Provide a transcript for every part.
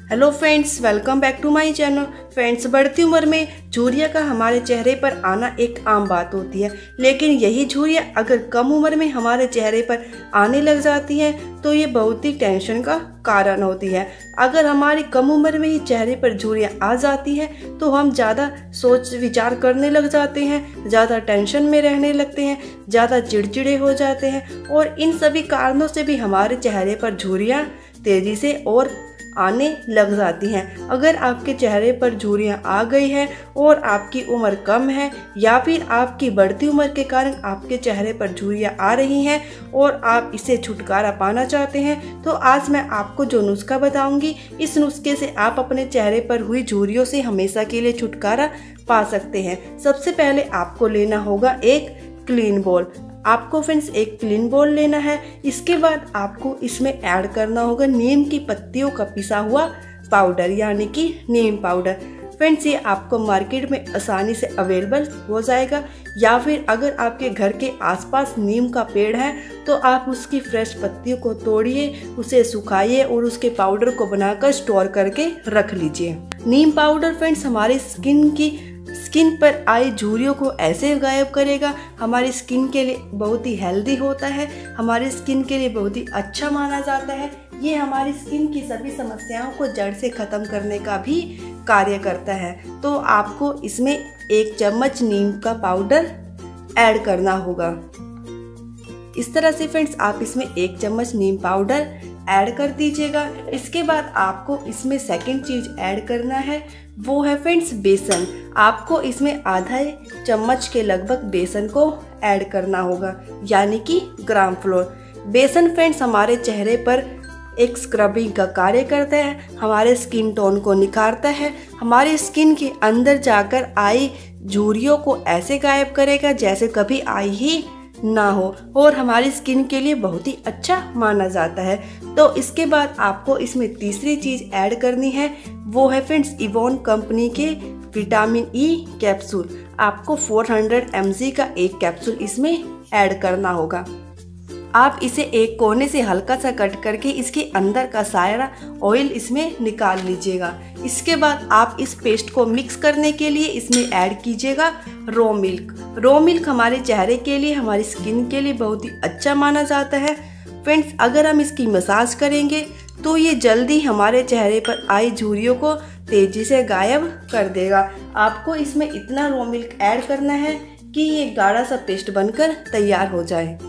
Hello friends, welcome back to my channel. Friends, बढ़ती उम्र में झुर्रियाँ का हमारे चेहरे पर आना एक आम बात होती है, लेकिन यही झुर्रियाँ अगर कम उम्र में हमारे चेहरे पर आने लग जाती हैं तो ये बहुत ही टेंशन का कारण होती है। अगर हमारी कम उम्र में ही चेहरे पर झुर्रियाँ आ जाती हैं तो हम ज़्यादा सोच विचार करने लग जाते हैं, ज़्यादा टेंशन में रहने लगते हैं, ज़्यादा चिड़चिड़े हो जाते हैं और इन सभी कारणों से भी हमारे चेहरे पर झुर्रियाँ तेज़ी से और आने लग जाती हैं। अगर आपके चेहरे पर झुर्रियाँ आ गई हैं और आपकी उम्र कम है या फिर आपकी बढ़ती उम्र के कारण आपके चेहरे पर झुर्रियाँ आ रही हैं और आप इसे छुटकारा पाना चाहते हैं, तो आज मैं आपको जो नुस्खा बताऊंगी, इस नुस्खे से आप अपने चेहरे पर हुई झुर्रियों से हमेशा के लिए छुटकारा पा सकते हैं। सबसे पहले आपको लेना होगा एक क्लीन बोल। आपको फ्रेंड्स एक क्लीन बोल लेना है। इसके बाद आपको इसमें ऐड करना होगा नीम की पत्तियों का पिसा हुआ पाउडर, यानी कि नीम पाउडर। फ्रेंड्स, ये आपको मार्केट में आसानी से अवेलेबल हो जाएगा, या फिर अगर आपके घर के आसपास नीम का पेड़ है तो आप उसकी फ्रेश पत्तियों को तोड़िए, उसे सुखाइए और उसके पाउडर को बनाकर स्टोर करके रख लीजिए। नीम पाउडर फ्रेंड्स हमारी स्किन पर आई झुर्रियों को ऐसे गायब करेगा, हमारी स्किन के लिए बहुत ही हेल्दी होता है, हमारी स्किन के लिए बहुत ही अच्छा माना जाता है। ये हमारी स्किन की सभी समस्याओं को जड़ से ख़त्म करने का भी कार्य करता है। तो आपको इसमें 1 चम्मच नीम का पाउडर ऐड करना होगा। इस तरह से फ्रेंड्स आप इसमें 1 चम्मच नीम पाउडर ऐड कर दीजिएगा। इसके बाद आपको इसमें सेकंड चीज़ ऐड करना है, वो है फ्रेंड्स बेसन। आपको इसमें आधा चम्मच के लगभग बेसन को ऐड करना होगा, यानी कि ग्राम फ्लोर। बेसन फ्रेंड्स हमारे चेहरे पर एक स्क्रबिंग का कार्य करता है, हमारे स्किन टोन को निखारता है, हमारी स्किन के अंदर जाकर आई झुर्रियों को ऐसे गायब करेगा जैसे कभी आई ही ना हो, और हमारी स्किन के लिए बहुत ही अच्छा माना जाता है। तो इसके बाद आपको इसमें तीसरी चीज़ ऐड करनी है, वो है फ्रेंड्स इवोन कंपनी के विटामिन ई कैप्सूल। आपको 400 mg का एक कैप्सूल इसमें ऐड करना होगा। आप इसे एक कोने से हल्का सा कट करके इसके अंदर का सारा ऑयल इसमें निकाल लीजिएगा। इसके बाद आप इस पेस्ट को मिक्स करने के लिए इसमें ऐड कीजिएगा रॉ मिल्क। रॉ मिल्क हमारे चेहरे के लिए, हमारी स्किन के लिए बहुत ही अच्छा माना जाता है। फ्रेंड्स, अगर हम इसकी मसाज करेंगे तो ये जल्दी हमारे चेहरे पर आई झुर्रियों को तेजी से गायब कर देगा। आपको इसमें इतना रॉ मिल्क ऐड करना है कि ये गाढ़ा सा पेस्ट बनकर तैयार हो जाए।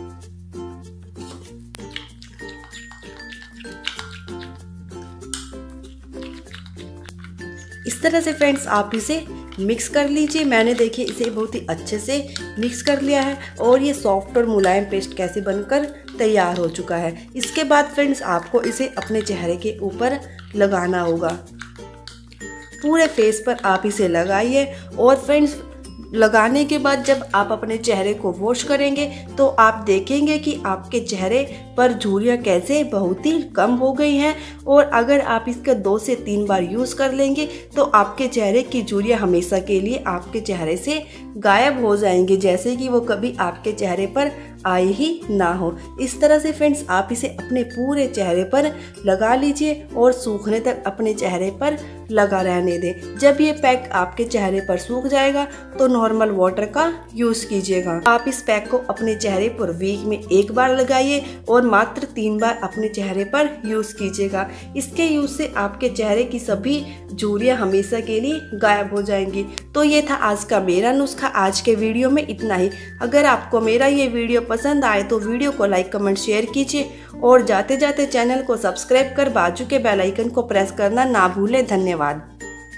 इस तरह से फ्रेंड्स आप इसे मिक्स कर लीजिए। मैंने देखिए इसे बहुत ही अच्छे से मिक्स कर लिया है और ये सॉफ्ट और मुलायम पेस्ट कैसे बनकर तैयार हो चुका है। इसके बाद फ्रेंड्स आपको इसे अपने चेहरे के ऊपर लगाना होगा। पूरे फेस पर आप इसे लगाइए और फ्रेंड्स लगाने के बाद जब आप अपने चेहरे को वॉश करेंगे तो आप देखेंगे कि आपके चेहरे पर झुर्रियाँ कैसे बहुत ही कम हो गई हैं, और अगर आप इसका 2 से 3 बार यूज़ कर लेंगे तो आपके चेहरे की झुर्रियाँ हमेशा के लिए आपके चेहरे से गायब हो जाएंगी, जैसे कि वो कभी आपके चेहरे पर आई ही ना हो। इस तरह से फ्रेंड्स आप इसे अपने पूरे चेहरे पर लगा लीजिए और सूखने तक अपने चेहरे पर लगा रहने दें। जब ये पैक आपके चेहरे पर सूख जाएगा तो नॉर्मल वाटर का यूज़ कीजिएगा। आप इस पैक को अपने चेहरे पर वीक में 1 बार लगाइए और मात्र 3 बार अपने चेहरे पर यूज़ कीजिएगा। इसके यूज़ से आपके चेहरे की सभी झुर्रियाँ हमेशा के लिए गायब हो जाएंगी। तो ये था आज का मेरा नुस्खा। आज के वीडियो में इतना ही। अगर आपको मेरा ये वीडियो पसंद आए तो वीडियो को लाइक, कमेंट, शेयर कीजिए और जाते जाते चैनल को सब्सक्राइब कर बाजू के बेल आइकन को प्रेस करना ना भूलें। धन्यवाद।